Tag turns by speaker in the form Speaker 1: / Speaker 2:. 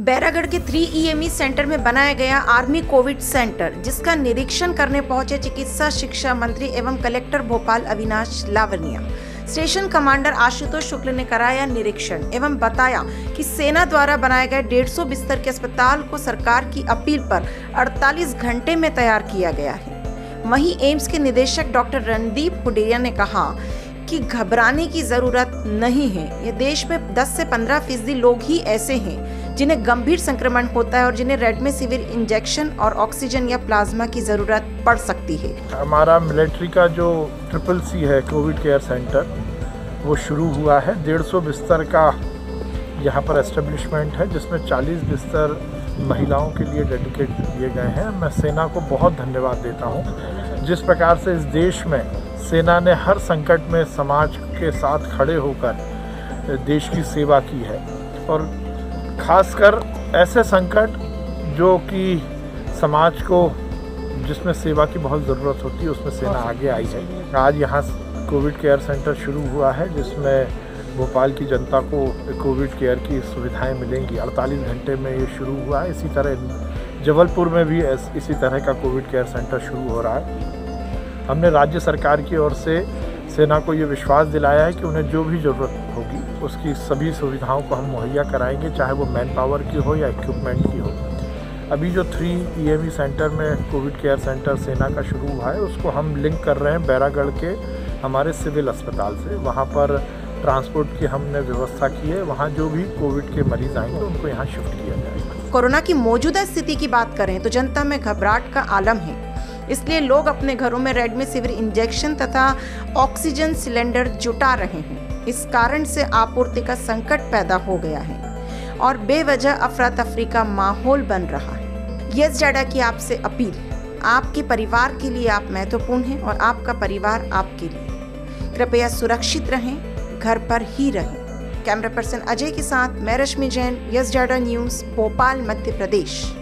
Speaker 1: बैरागढ़ के 3EME centre में बनाया गया आर्मी कोविड सेंटर, जिसका निरीक्षण करने पहुंचे चिकित्सा शिक्षा मंत्री एवं collector Bhopal Avinash Lavania. Station commander Ashutosh Shukla ने कराया निरीक्षण एवं बताया कि सेना द्वारा बनाए गए 150 बिस्तर के अस्पताल को सरकार की अपील पर 48 घंटे में तैयार किया गया है। वहीं एम्स के निदेशक डॉक्टर रणदीप हुडेरिया ने कहा कि घबराने की जरूरत नहीं है। ये देश में 10 से 15% लोग ही ऐसे हैं जिन्हें गंभीर संक्रमण होता है और जिन्हें रेमडेसिविर इंजेक्शन और ऑक्सीजन या प्लाज्मा की जरूरत पड़ सकती है।
Speaker 2: हमारा मिलिट्री का जो CCC है कोविड केयर सेंटर, वो शुरू हुआ है। 150 बिस्तर का यहाँ पर एस्टेब्लिशमेंट है, जिसमें 40 बिस्तर महिलाओं के लिए डेडिकेट किए गए हैं। मैं सेना को बहुत धन्यवाद देता हूँ। जिस प्रकार से इस देश में सेना ने हर संकट में समाज के साथ खड़े होकर देश की सेवा की है, और खासकर ऐसे संकट जो कि समाज को जिसमें सेवा की बहुत ज़रूरत होती है, उसमें सेना आगे आई है। आज यहाँ कोविड केयर सेंटर शुरू हुआ है, जिसमें भोपाल की जनता को कोविड केयर की सुविधाएं मिलेंगी। 48 घंटे में ये शुरू हुआ है। इसी तरह जबलपुर में भी इसी तरह का कोविड केयर सेंटर शुरू हो रहा है। हमने राज्य सरकार की ओर से सेना को ये विश्वास दिलाया है कि उन्हें जो भी ज़रूरत होगी उसकी सभी सुविधाओं को हम मुहैया कराएंगे, चाहे वो मैन पावर की हो या इक्विपमेंट की हो। अभी जो 3EME सेंटर में कोविड केयर सेंटर सेना का शुरू हुआ है, उसको हम लिंक कर रहे हैं बैरागढ़ के हमारे सिविल अस्पताल से। वहाँ पर ट्रांसपोर्ट की हमने व्यवस्था की है। वहाँ जो भी कोविड के मरीज आएंगे उनको यहाँ शिफ्ट किया जाएगा।
Speaker 1: कोरोना की मौजूदा स्थिति की बात करें तो जनता में घबराहट का आलम है, इसलिए लोग अपने घरों में रेमडेसिविर इंजेक्शन तथा ऑक्सीजन सिलेंडर जुटा रहे हैं। इस कारण से आपूर्ति का संकट पैदा हो गया है और बेवजह अफरा तफरी का माहौल बन रहा है। यस डाडा की आपसे अपील, आपके परिवार के लिए आप महत्वपूर्ण हैं और आपका परिवार आपके लिए। कृपया सुरक्षित रहें, घर पर ही रहें। कैमरा पर्सन अजय के साथ मैं रश्मि जैन, यस डाडा न्यूज़, भोपाल, मध्य प्रदेश।